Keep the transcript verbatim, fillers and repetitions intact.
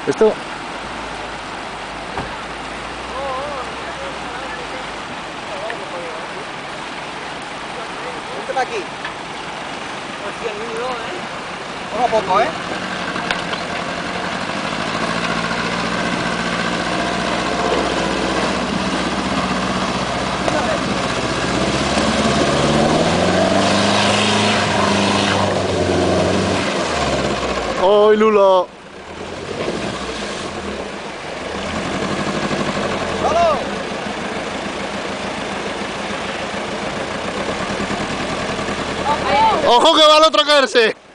Esto... Vente para aquí. Hostia, muy duro, ¿eh? Poco a poco, ¿eh? ¡Ay, Lula! ¡Solo! ¡Ojo que va el otro a caerse!